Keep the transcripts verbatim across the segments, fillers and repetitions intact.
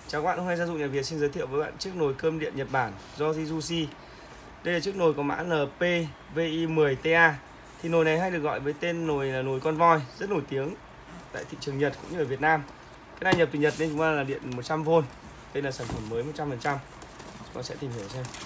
Chào các bạn, hôm nay Gia dụng Nhà Việt xin giới thiệu với bạn chiếc nồi cơm điện Nhật Bản do Yojizushi. Đây là chiếc nồi có mã L P V I mười T A. Thì nồi này hay được gọi với tên nồi là nồi con voi, rất nổi tiếng tại thị trường Nhật cũng như ở Việt Nam. Cái này nhập từ Nhật nên chúng ta là điện một trăm vôn. Đây là sản phẩm mới một trăm phần trăm. Chúng ta sẽ tìm hiểu xem.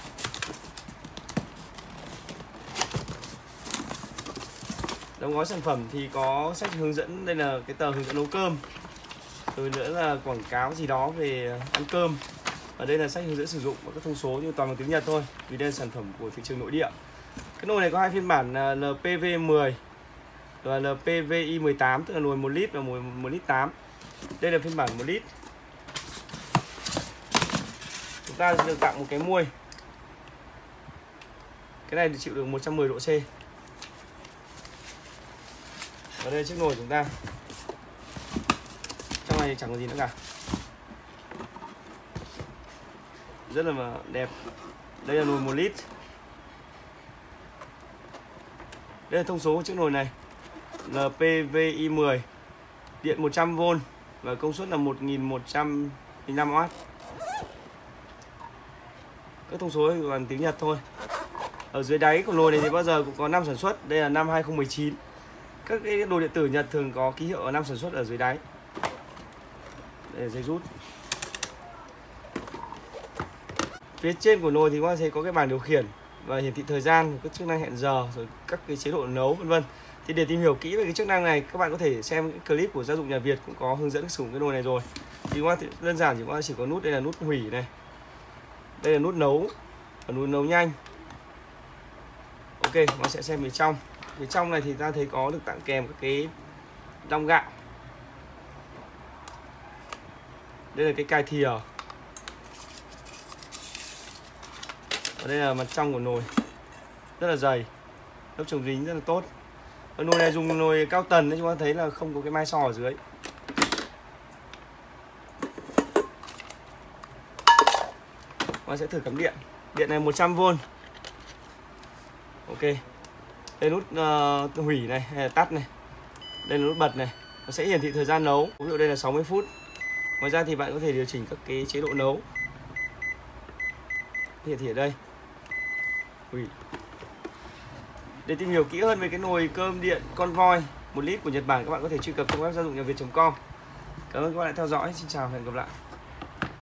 Đóng gói sản phẩm thì có sách hướng dẫn, đây là cái tờ hướng dẫn nấu cơm. Rồi nữa là quảng cáo gì đó về ăn cơm. Ở đây là sách hướng dẫn sử dụng và các thông số nhưng toàn bằng tiếng Nhật thôi, vì đây là sản phẩm của thị trường nội địa. Cái nồi này có hai phiên bản là L P V mười và L P V I mười tám, tức là nồi một lít và nồi một lít tám. Đây là phiên bản một lít. Chúng ta sẽ được tặng một cái muôi. Cái này thì chịu được một trăm mười độ C. Và đây là chiếc nồi chúng ta. Trong này chẳng có gì nữa cả, rất là đẹp. Đây là nồi một lít. Đây là thông số của chiếc nồi này, L P V I mười, điện một trăm vôn và công suất là một nghìn một trăm lẻ năm oát. Các thông số thì bằng tiếng Nhật thôi. Ở dưới đáy của nồi này thì bao giờ cũng có năm sản xuất. Đây là năm hai không một chín. Các cái đồ điện tử Nhật thường có ký hiệu ở năm sản xuất ở dưới đáy. Đây là dây rút. Phía trên của nồi thì các bạn thấy có cái bảng điều khiển và hiển thị thời gian, các chức năng hẹn giờ, rồi các cái chế độ nấu vân vân. Thì để tìm hiểu kỹ về cái chức năng này, các bạn có thể xem cái clip của Gia dụng Nhà Việt cũng có hướng dẫn sử dụng cái nồi này rồi. Thì qua đơn giản chỉ có chỉ có nút, đây là nút hủy này, đây là nút nấu và nút nấu nhanh. Ok, nó sẽ xem phía trong. Phía trong này thì ta thấy có được tặng kèm các cái đong gạo. Đây là cái cài thìa. Và đây là mặt trong của nồi, rất là dày, lớp chống dính rất là tốt. Ở nồi này dùng nồi cao tần nên chúng ta thấy là không có cái mai xò ở dưới. Chúng ta sẽ thử cắm điện. Điện này một trăm vôn. Ok. Đây nút uh, hủy này hay là tắt này. Đây là nút bật này. Nó sẽ hiển thị thời gian nấu. Ví dụ đây là sáu mươi phút. Ngoài ra thì bạn có thể điều chỉnh các cái chế độ nấu. Hiển thị ở đây. Hủy. Để tìm hiểu kỹ hơn về cái nồi cơm điện con voi một lít của Nhật Bản, các bạn có thể truy cập trang web gia dụng nhà việt chấm com. Cảm ơn các bạn đã theo dõi. Xin chào và hẹn gặp lại.